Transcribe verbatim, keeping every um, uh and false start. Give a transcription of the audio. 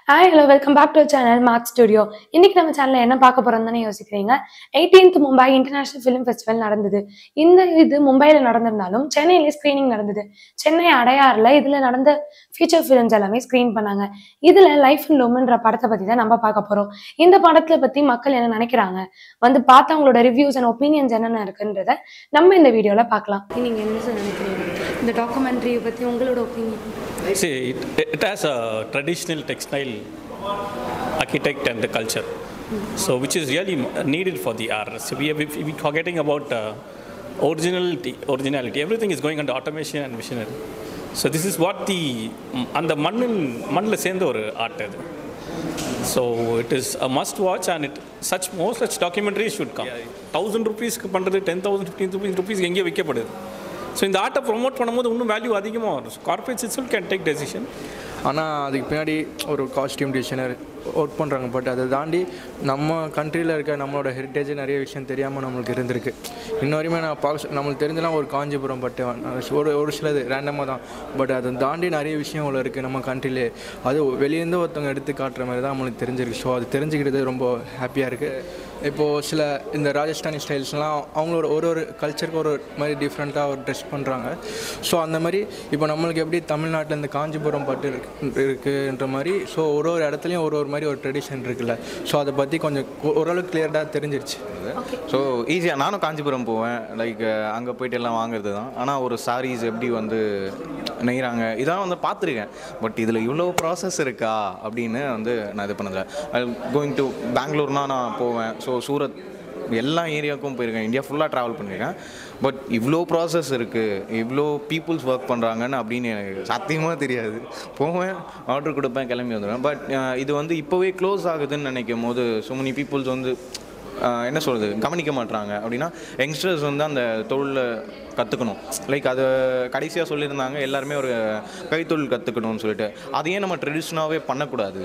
Hi, hello, welcome back to our channel, Mark Studio. இன்னைக்கு நம்ம சேனல்ல என்ன பார்க்க போறோம்னு யோசிக்கிறீங்க? eighteenth Mumbai international film festival நடந்தது. இந்த இது மும்பைல நடந்திருந்தாலும் சென்னையில ஸ்கிரீனிங் நடந்தது. சென்னை அடையார்ல இதுல நடந்த ஃபீச்சர் ஃபிலிம்ஸ் எல்லாமே ஸ்கிரீன் பண்ணாங்க. இதுல லைஃப் இன் லூம்ன்ற படத்தை பத்தி தான் நம்ம பார்க்க போறோம். இந்த படத்தை பத்தி மக்கள் என்ன நினைக்கிறாங்க, வந்து பார்த்தவங்களோட ரிவ்யூஸ் அண்ட் ஒப்பீனியன்ஸ் என்னென்ன இருக்குன்றத நம்ம இந்த வீடியோல பார்க்கலாம். நீங்க என்ன நினைக்கிறீங்க இந்த டாக்குமெண்ட்ரியை பத்தி, உங்களோட opinion? See, it, it has a traditional textile architect and the culture, mm. so which is really needed for the art. So we are we, we forgetting about uh, originality. Originality. Everything is going under automation and machinery. So this is what the and the mannil mannil send or art. So it is a must watch, and it such more such documentaries should come. Yeah. Thousand rupees பண்றது ten thousand fifteen rupees எங்கே விற்கப்படுது. So இந்த ஆர்ட்டை promote பண்ணும்போது இன்னும் value அதிகமாக வரும். Corporates it's can take decision. ஆனால் அதுக்கு பின்னாடி ஒரு காஸ்டியூம் டிசைனர் ஒர்க் பண்ணுறாங்க. பட் அதை தாண்டி நம்ம கண்ட்ரியில் இருக்க நம்மளோட ஹெரிட்டேஜ் நிறைய விஷயம் தெரியாமல் நம்மளுக்கு இருந்திருக்கு. இன்ன வரையுமே நான் பார்க்க நம்மளுக்கு தெரிஞ்சலாம் ஒரு காஞ்சிபுரம் பட்டு ஒரு ஒரு சிலது ரேண்டமாக தான். பட் அதை தாண்டி நிறைய விஷயங்கள் இருக்குது நம்ம கண்ட்ரிலே. அது வெளியேருந்து ஒருத்தவங்க எடுத்து காட்டுற மாதிரி தான் நம்மளுக்கு தெரிஞ்சிருக்கு. ஸோ அது தெரிஞ்சுக்கிட்டது ரொம்ப ஹாப்பியாக இருக்குது. இப்போது சில இந்த ராஜஸ்தானி ஸ்டைல்ஸ்லாம் அவங்களோட ஒரு ஒரு கல்ச்சருக்கு ஒரு மாதிரி டிஃப்ரெண்ட்டாக ஒரு ட்ரெஸ் பண்ணுறாங்க. ஸோ அந்த மாதிரி இப்போ நம்மளுக்கு எப்படி தமிழ்நாட்டில் இந்த காஞ்சிபுரம் பட்டு இருக்கு இருக்குன்ற மாதிரி, ஸோ ஒரு ஒரு இடத்துலையும் ஒரு ஒரு மாதிரி ஒரு ட்ரெடிஷன் இருக்குல்ல. ஸோ அதை பற்றி கொஞ்சம் ஓரளவுக்கு கிளியர்டாக தெரிஞ்சிருச்சு. ஸோ ஈஸியாக நானும் காஞ்சிபுரம் போவேன், லைக் அங்கே போய்ட்டு எல்லாம் வாங்குறது தான். ஆனால் ஒரு சாரீஸ் எப்படி வந்து நெய்கிறாங்க இதெல்லாம் வந்து பார்த்துருக்கேன். பட் இதில் இவ்வளோ ப்ராசஸ் இருக்கா அப்படின்னு வந்து நான் இது பண்ணதில்லை. கோயிங் டு பெங்களூர்னால் நான் போவேன். ஸோ சூரத் எல்லா ஏரியாவுக்கும் போயிருக்கேன், இந்தியா ஃபுல்லாக ட்ராவல் பண்ணியிருக்கேன். பட் இவ்வளோ ப்ராசஸ் இருக்குது, இவ்வளோ பீப்புள்ஸ் ஒர்க் பண்ணுறாங்கன்னு அப்படின்னு எனக்கு சத்தியமாக தெரியாது. போவேன், ஆர்டர் கொடுப்பேன், கிளம்பி வந்துடுவேன். பட் இது வந்து இப்போவே க்ளோஸ் ஆகுதுன்னு நினைக்கும் போது ஸோ மெனி பீப்புள்ஸ் வந்து என்ன சொல்கிறது கவனிக்க மாட்டுறாங்க. அப்படின்னா யங்ஸ்டர்ஸ் வந்து அந்த தொழிலை கற்றுக்கணும். லைக் அதை கடைசியாக சொல்லியிருந்தாங்க எல்லாருமே ஒரு கைத்தொழில் கற்றுக்கணும்னு சொல்லிட்டு. அதையே நம்ம ட்ரெடிஷ்னலாகவே பண்ணக்கூடாது.